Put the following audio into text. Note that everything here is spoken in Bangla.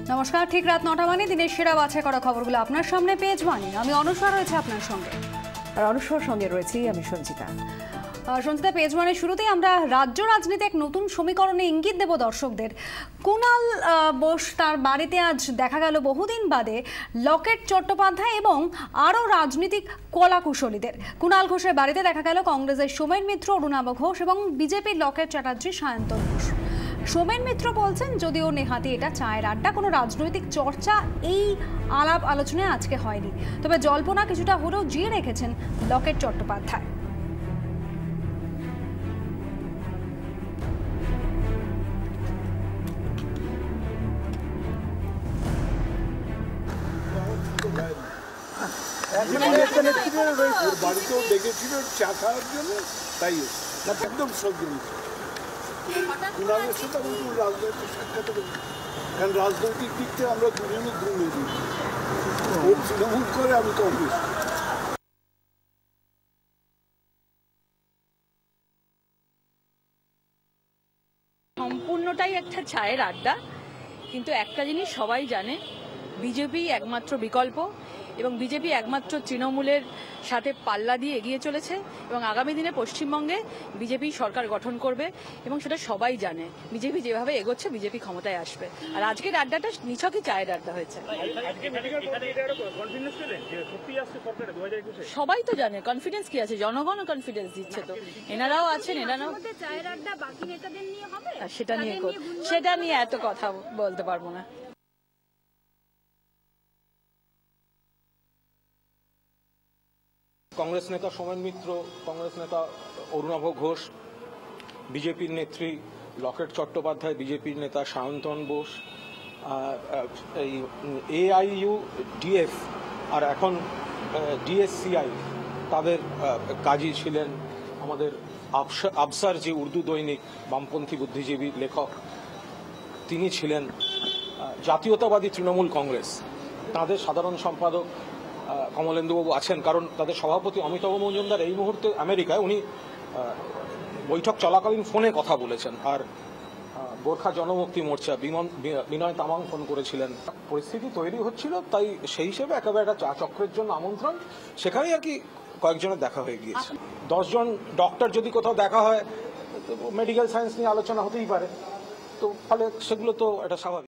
নমস্কার, ঠিক রাত ৯টা মানে দিনের সেরা বাছাই করা খবরগুলো আপনার সামনে পেজ ওয়ানে। আমি অনুসর রয়েছে আপনার সঙ্গে, আর অনুসর সঙ্গে রয়েছি আমি সঞ্চিতা। সঞ্চিতা, পেজ ওয়ানের শুরুতেই আমরা রাজ্য রাজনীতি এক নতুন সমীকরণে ইঙ্গিত দেব দর্শকদের। কুণাল বোস তার বাড়িতে আজ দেখা গেল বহুদিন বাদে লকেট চট্টোপাধ্যায় এবং আরও রাজনৈতিক কলাকুশলীদের। কুণাল ঘোষের বাড়িতে দেখা গেল কংগ্রেসের সোমেন মিত্র, অরুণাভ ঘোষ এবং বিজেপির লকেট চ্যাটার্জি, সায়ন্তন ঘোষ। সোমেন মিত্র বলছেন, যদিও নেহাতি এটা চায়ের আড্ডা, কোনো রাজনৈতিক চর্চা এই আলাপ আলোচনায় আজকে হয়নি, তবে জল্পনা কিছুটা হলেও জিয়ে রেখেছেন লকেট চট্টোপাধ্যায়। বাড়িতেও ডেকেছিল চা খাওয়ার জন্য, তাই একদম সহ্য কুণালের সাথে রাজনৈতিক সাক্ষাৎ করি, কারণ রাজনৈতিক দিক থেকে আমরা দুজনে দুর্নীতি, ও তৃণমূল করে, আমি কংগ্রেস। সম্পূর্ণটাই একটা চায়ের আড্ডা, কিন্তু একটা জিনিস সবাই জানে, বিজেপি একমাত্র বিকল্প এবং বিজেপি একমাত্র তৃণমূলের সাথে পাল্লা দিয়ে এগিয়ে চলেছে এবং আগামী দিনে পশ্চিমবঙ্গে বিজেপি সরকার গঠন করবে এবং সেটা সবাই জানে। বিজেপি যেভাবে এগোচ্ছে বিজেপি ক্ষমতায় আসবে। আর আজকের আড্ডাটা নিছকই চায়ের আড্ডা হয়েছে। সবাই তো জানে কনফিডেন্স কি আছে, জনগণও কনফিডেন্স দিচ্ছে, তো এনারাও আছেন, এনারাও সেটা নিয়ে এত কথা বলতে পারবো না। কংগ্রেস নেতা সোমেন মিত্র, কংগ্রেস নেতা অরুণাভ ঘোষ, বিজেপির নেত্রী লকেট চট্টোপাধ্যায়, বিজেপির নেতা সায়ন্তন বোস, এই AIUDF আর এখন DSCI তাদের কাজী ছিলেন আমাদের আফসার, যে উর্দু দৈনিক, বামপন্থী বুদ্ধিজীবী লেখক, তিনি ছিলেন জাতীয়তাবাদী তৃণমূল কংগ্রেস, তাদের সাধারণ সম্পাদক কমলেন্দুবাবু আছেন, কারণ তাদের সভাপতি অমিতাভ মজুমদার এই মুহূর্তে আমেরিকায়, উনি বৈঠক চলাকালীন ফোনে কথা বলেছেন। আর গোর্খা জনমুক্তি মোর্চা বিনয় তামাং ফোন করেছিলেন। পরিস্থিতি তৈরি হচ্ছিল, তাই সেই হিসেবে একেবারে একটা চা চক্রের জন্য আমন্ত্রণ, সেখানেই আর কি কয়েকজনের দেখা হয়ে গিয়েছে। 10 জন ডক্টর যদি কোথাও দেখা হয়, মেডিকেল সায়েন্স নিয়ে আলোচনা হতেই পারে, তো ফলে সেগুলো তো এটা স্বাভাবিক।